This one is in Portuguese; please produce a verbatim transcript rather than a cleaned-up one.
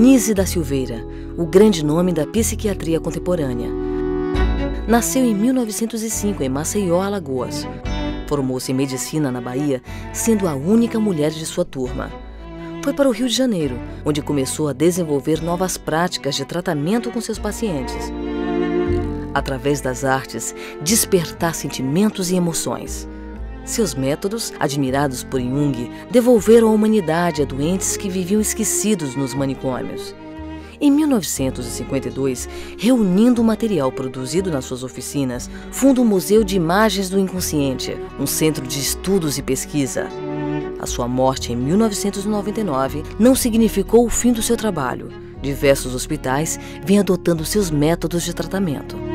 Nise da Silveira, o grande nome da psiquiatria contemporânea. Nasceu em mil novecentos e cinco em Maceió, Alagoas. Formou-se em medicina na Bahia, sendo a única mulher de sua turma. Foi para o Rio de Janeiro, onde começou a desenvolver novas práticas de tratamento com seus pacientes. Através das artes, despertar sentimentos e emoções. Seus métodos, admirados por Jung, devolveram à humanidade a doentes que viviam esquecidos nos manicômios. Em mil novecentos e cinquenta e dois, reunindo o material produzido nas suas oficinas, funda o Museu de Imagens do Inconsciente, um centro de estudos e pesquisa. A sua morte em mil novecentos e noventa e nove não significou o fim do seu trabalho. Diversos hospitais vêm adotando seus métodos de tratamento.